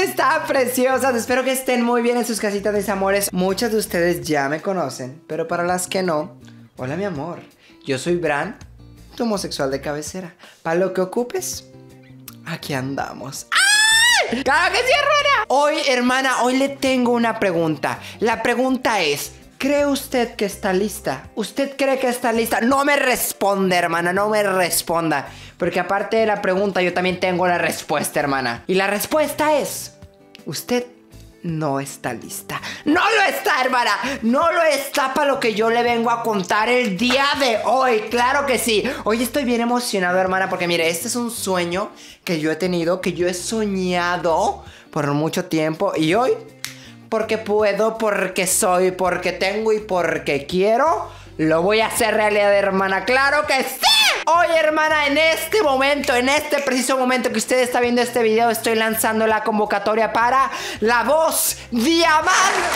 están, preciosas? Espero que estén muy bien en sus casitas, mis amores. Muchas de ustedes ya me conocen, pero para las que no, hola mi amor, yo soy Bran, tu homosexual de cabecera. Para lo que ocupes, aquí andamos. ¡Ay! ¡Claro que sí, hermana! Hoy le tengo una pregunta. La pregunta es: ¿cree usted que está lista? ¿Usted cree que está lista? No me responde, hermana, no me responda. Porque aparte de la pregunta, yo también tengo la respuesta, hermana. Y la respuesta es: usted no está lista. ¡No lo está, hermana! ¡No lo está para lo que yo le vengo a contar el día de hoy! ¡Claro que sí! Hoy estoy bien emocionado, hermana, porque mire, este es un sueño que yo he tenido, que yo he soñado por mucho tiempo. Y hoy, porque puedo, porque soy, porque tengo y porque quiero, lo voy a hacer realidad, hermana. ¡Claro que sí! Hoy, hermana, en este momento, en este preciso momento que usted está viendo este video, estoy lanzando la convocatoria para La Voz Diamante.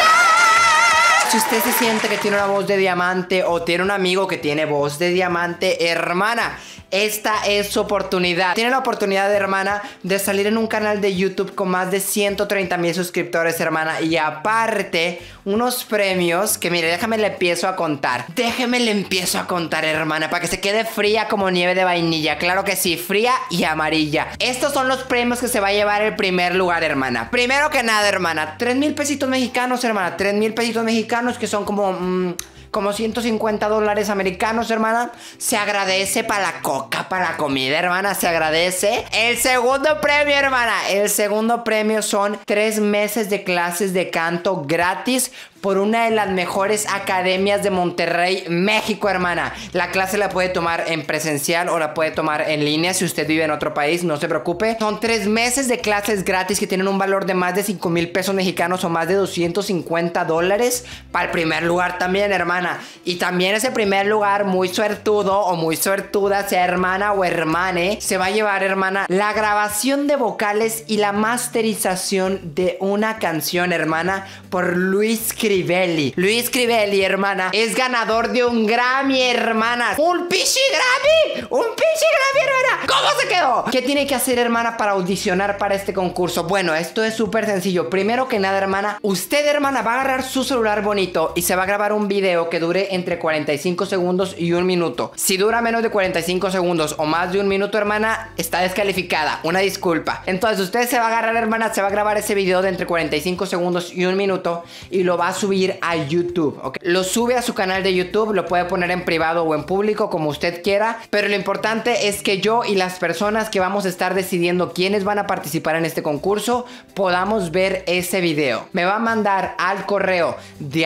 Si usted se siente que tiene una voz de diamante o tiene un amigo que tiene voz de diamante, hermana, esta es su oportunidad. Tiene la oportunidad, hermana, de salir en un canal de YouTube con más de 130,000 suscriptores, hermana. Y aparte, unos premios que, mire, déjame le empiezo a contar. Déjeme le empiezo a contar, hermana, para que se quede fría como nieve de vainilla. Claro que sí, fría y amarilla. Estos son los premios que se va a llevar el primer lugar, hermana. Primero que nada, hermana, 3,000 pesitos mexicanos, hermana. 3,000 pesitos mexicanos, que son como 150 dólares americanos, hermana. Se agradece para la coca, para la comida, hermana. Se agradece. El segundo premio, hermana. El segundo premio son 3 meses de clases de canto gratis por una de las mejores academias de Monterrey, México, hermana. La clase la puede tomar en presencial o la puede tomar en línea si usted vive en otro país, no se preocupe. Son 3 meses de clases gratis que tienen un valor de más de 5,000 pesos mexicanos o más de 250 dólares para el primer lugar también, hermana. Y también ese primer lugar, muy suertudo o muy suertuda, sea hermana o hermane, se va a llevar, hermana, la grabación de vocales y la masterización de una canción, hermana, por Luis Crivelli. Luis Crivelli, hermana, es ganador de un Grammy, hermana. ¡Un pichi Grammy! ¡Un pichi Grammy, hermana! ¿Cómo se quedó? ¿Qué tiene que hacer, hermana, para audicionar para este concurso? Bueno, esto es súper sencillo. Primero que nada, hermana, usted, hermana, va a agarrar su celular bonito y se va a grabar un video que dure entre 45 segundos y 1 minuto. Si dura menos de 45 segundos o más de 1 minuto, hermana, está descalificada. Una disculpa. Entonces usted se va a agarrar, hermana, se va a grabar ese video de entre 45 segundos y 1 minuto y lo va a subir a YouTube, ¿ok? Lo sube a su canal de YouTube, lo puede poner en privado o en público, como usted quiera. Pero lo importante es que yo y las personas que vamos a estar decidiendo quiénes van a participar en este concurso podamos ver ese video. Me va a mandar al correo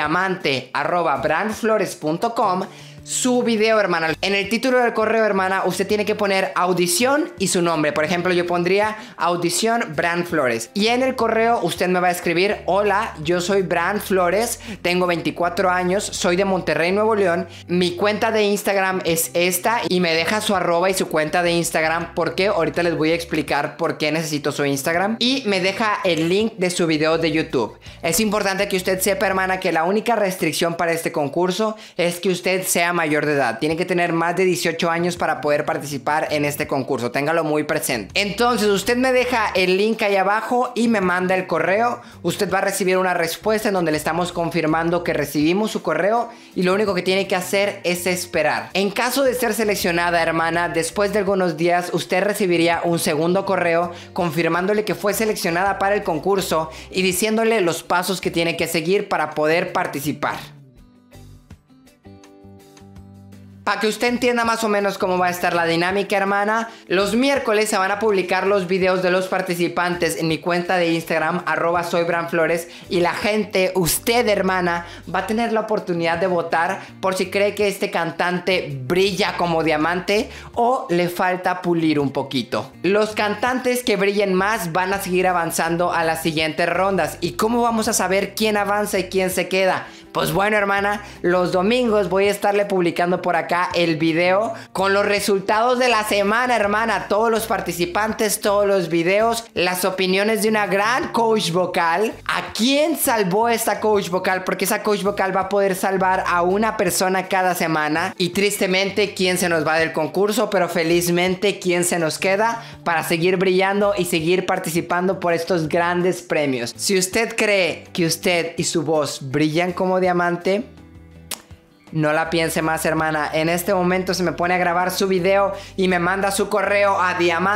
diamante@branflores.com su video, hermana. En el título del correo, hermana, usted tiene que poner audición y su nombre. Por ejemplo, yo pondría audición Bran Flores. Y en el correo usted me va a escribir: hola, yo soy Bran Flores, tengo 24 años, soy de Monterrey, Nuevo León. Mi cuenta de Instagram es esta, y me deja su arroba y su cuenta de Instagram, porque ahorita les voy a explicar por qué necesito su Instagram. Y me deja el link de su video de YouTube. Es importante que usted sepa, hermana, que la única restricción para este concurso es que usted sea mayor de edad. Tiene que tener más de 18 años para poder participar en este concurso. Téngalo muy presente. Entonces usted me deja el link ahí abajo y me manda el correo. Usted va a recibir una respuesta en donde le estamos confirmando que recibimos su correo, y lo único que tiene que hacer es esperar. En caso de ser seleccionada, hermana, después de algunos días usted recibiría un segundo correo confirmándole que fue seleccionada para el concurso y diciéndole los pasos que tiene que seguir para poder participar. Para que usted entienda más o menos cómo va a estar la dinámica, hermana, los miércoles se van a publicar los videos de los participantes en mi cuenta de Instagram, @soybranflores, y la gente, usted, hermana, va a tener la oportunidad de votar por si cree que este cantante brilla como diamante o le falta pulir un poquito. Los cantantes que brillen más van a seguir avanzando a las siguientes rondas. ¿Y cómo vamos a saber quién avanza y quién se queda? Pues bueno, hermana, los domingos voy a estarle publicando por acá el video con los resultados de la semana, hermana. Todos los participantes, todos los videos, las opiniones de una gran coach vocal. ¿A quién salvó esta coach vocal? Porque esa coach vocal va a poder salvar a una persona cada semana. Y tristemente, quién se nos va del concurso, pero felizmente, quién se nos queda para seguir brillando y seguir participando por estos grandes premios. Si usted cree que usted y su voz brillan como diamante, no la piense más, hermana. En este momento se me pone a grabar su video y me manda su correo a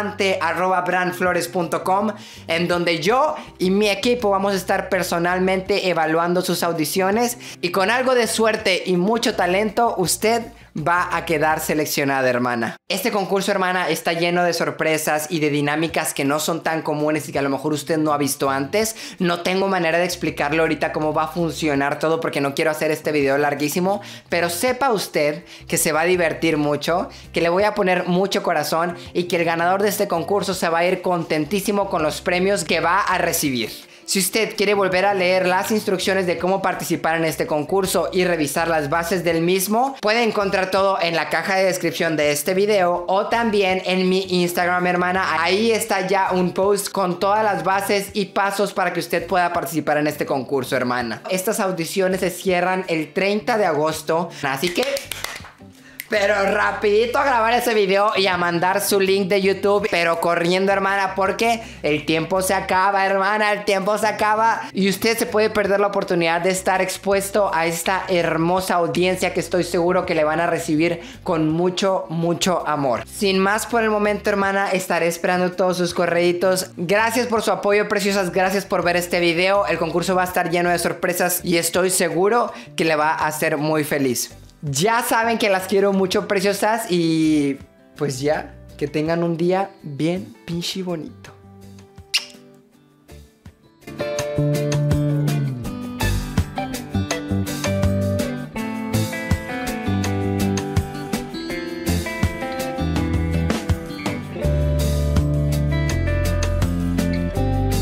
diamante@brandflores.com, en donde yo y mi equipo vamos a estar personalmente evaluando sus audiciones, y con algo de suerte y mucho talento usted va a quedar seleccionada, hermana. Este concurso, hermana, está lleno de sorpresas y de dinámicas que no son tan comunes y que a lo mejor usted no ha visto antes. No tengo manera de explicarle ahorita cómo va a funcionar todo porque no quiero hacer este video larguísimo, pero sepa usted que se va a divertir mucho, que le voy a poner mucho corazón y que el ganador de este concurso se va a ir contentísimo con los premios que va a recibir. Si usted quiere volver a leer las instrucciones de cómo participar en este concurso y revisar las bases del mismo, puede encontrar todo en la caja de descripción de este video o también en mi Instagram, hermana. Ahí está ya un post con todas las bases y pasos para que usted pueda participar en este concurso, hermana. Estas audiciones se cierran el 30 de agosto, así que... pero rapidito a grabar ese video y a mandar su link de YouTube, pero corriendo, hermana, porque el tiempo se acaba, hermana, el tiempo se acaba y usted se puede perder la oportunidad de estar expuesto a esta hermosa audiencia que estoy seguro que le van a recibir con mucho, mucho amor. Sin más por el momento, hermana, estaré esperando todos sus correitos. Gracias por su apoyo, preciosas, gracias por ver este video. El concurso va a estar lleno de sorpresas y estoy seguro que le va a hacer muy feliz. Ya saben que las quiero mucho, preciosas, y pues ya, que tengan un día bien pinche bonito.